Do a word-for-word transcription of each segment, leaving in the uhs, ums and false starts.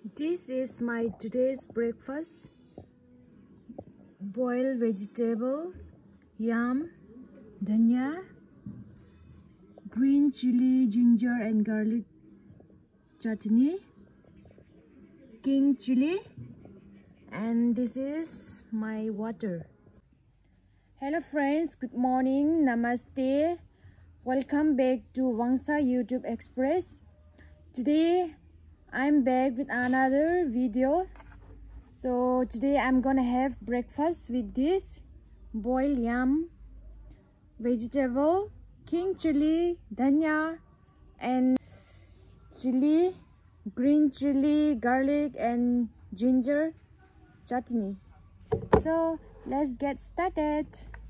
This is my today's breakfast. Boiled vegetable, yam, dhania, green chili, ginger and garlic chutney, king chili, and this is my water. Hello friends, good morning, namaste. Welcome back to Wangsa YouTube Express. Today I'm back with another video. So today I'm gonna have breakfast with this boiled yam, vegetable, king chili, dhania and chili, green chili, garlic and ginger chutney. So let's get started.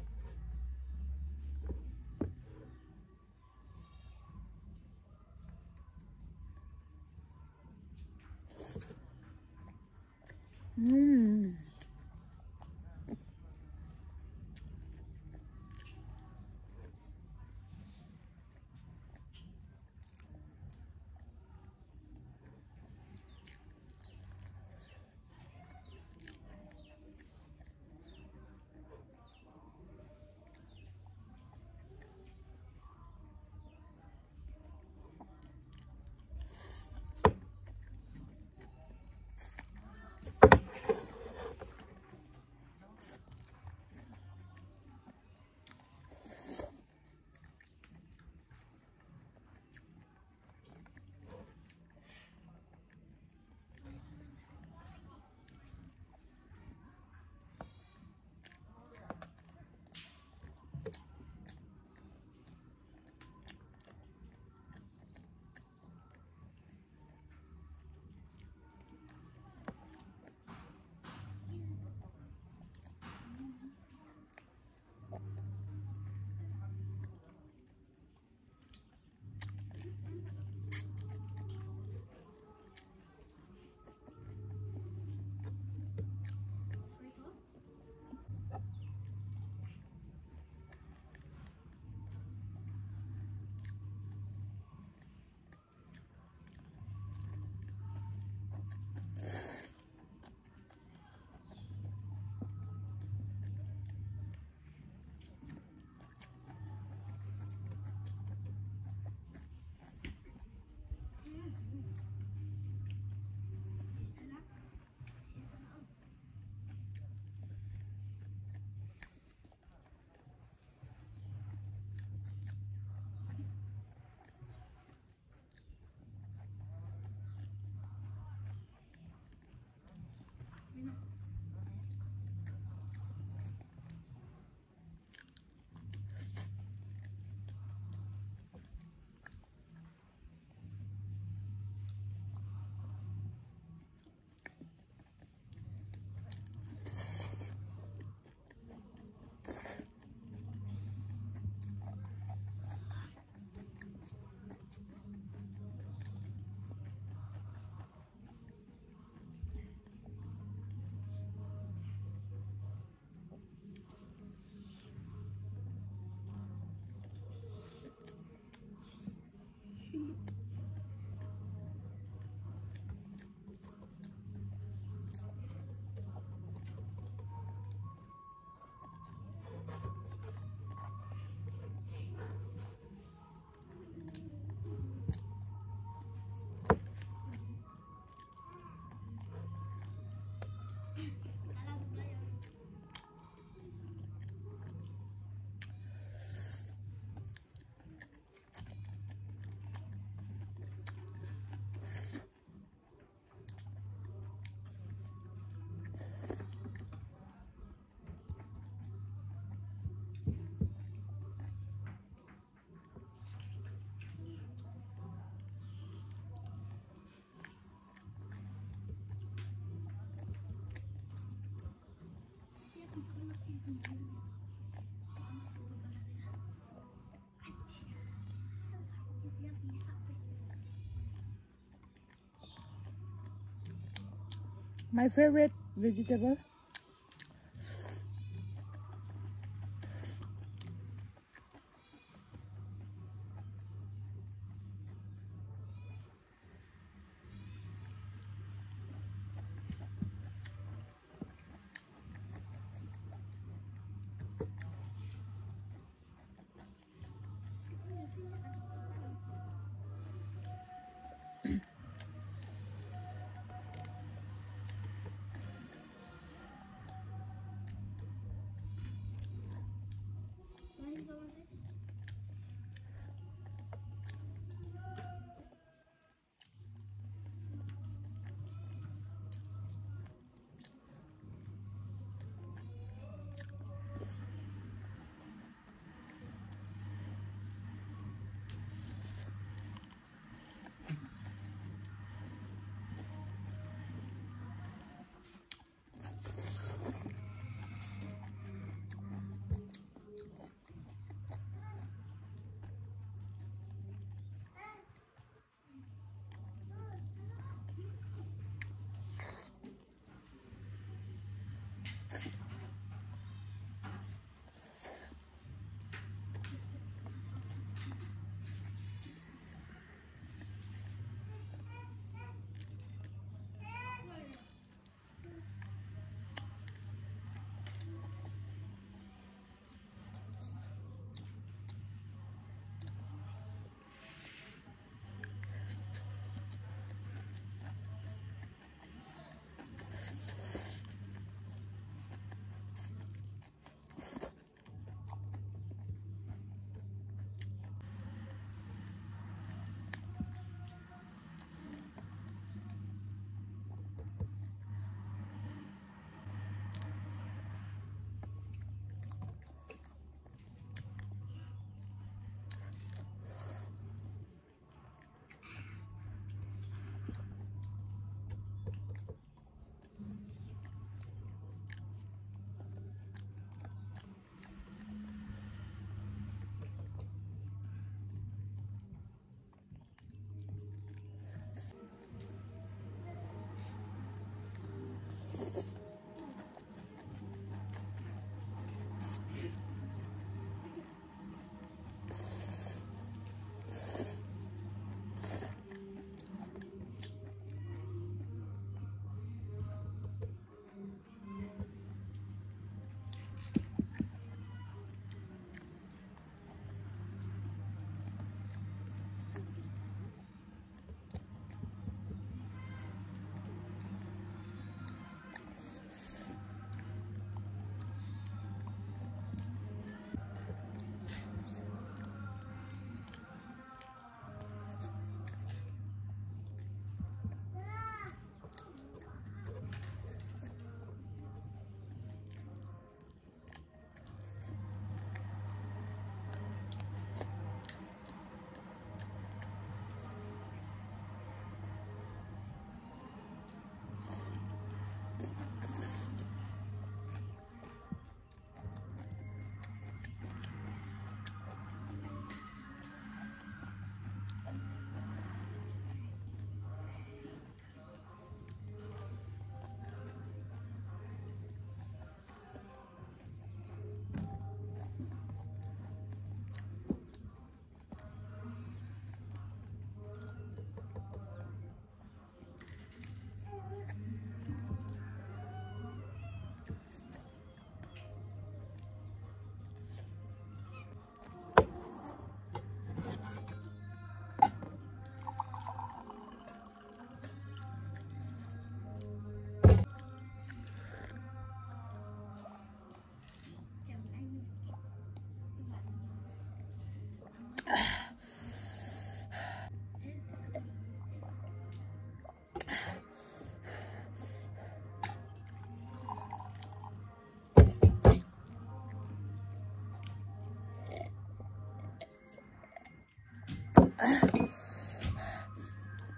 Mmm. My favorite vegetable.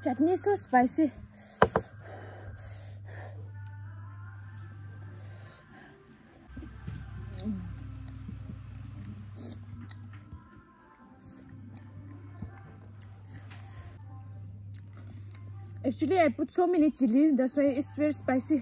chutney is so spicy. Actually, I put so many chili, that's why it's very spicy.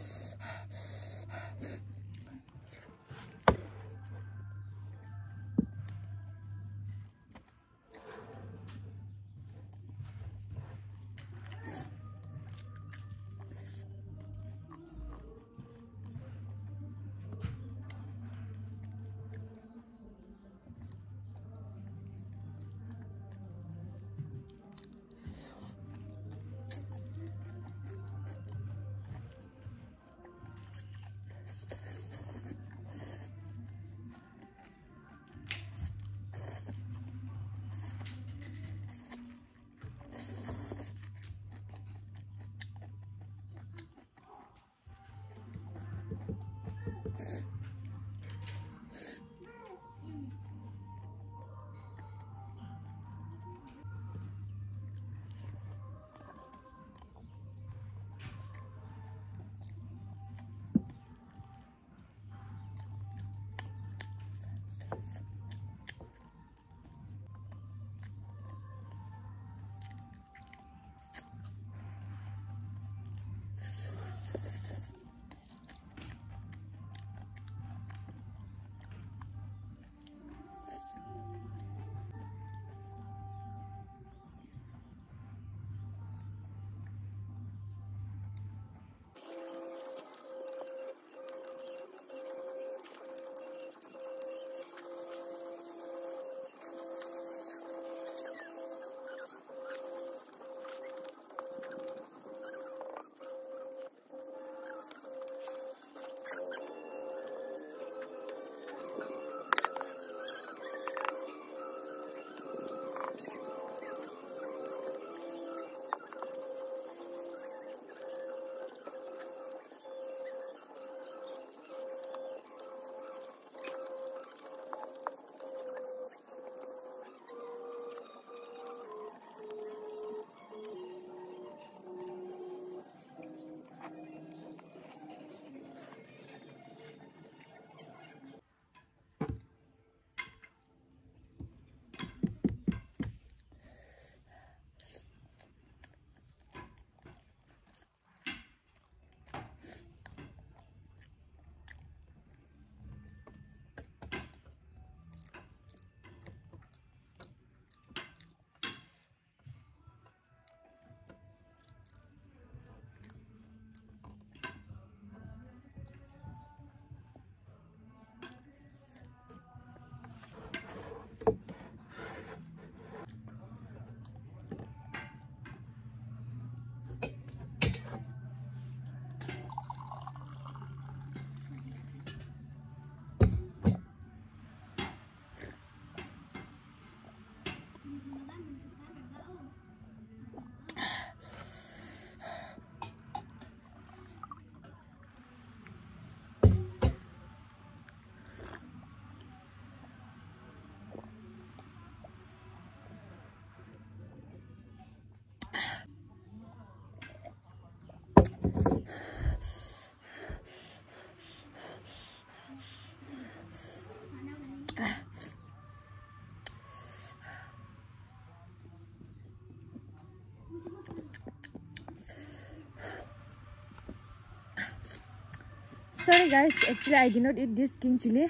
Sorry guys, actually I did not eat this king chili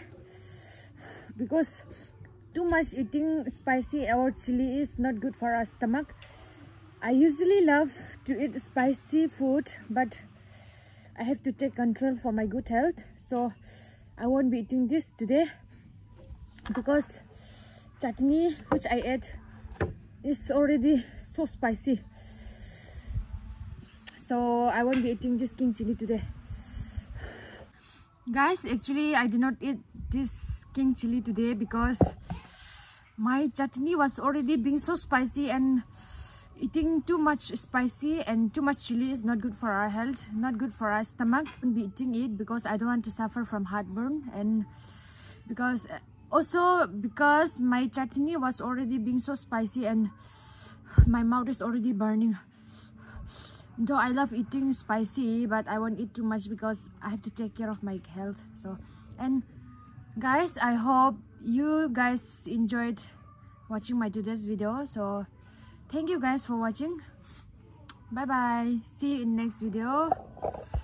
because too much eating spicy or chili is not good for our stomach. I usually love to eat spicy food, but I have to take control for my good health, so I won't be eating this today because chutney which I ate is already so spicy, so I won't be eating this king chili today. Guys, actually I did not eat this king chili today because my chutney was already being so spicy, and eating too much spicy and too much chili is not good for our health, not good for our stomach. I won't be eating it because I don't want to suffer from heartburn, and because also because my chutney was already being so spicy and my mouth is already burning. Though I love eating spicy, but I won't eat too much because I have to take care of my health. So, and guys, I hope you guys enjoyed watching my today's video. So thank you guys for watching. Bye bye, see you in next video.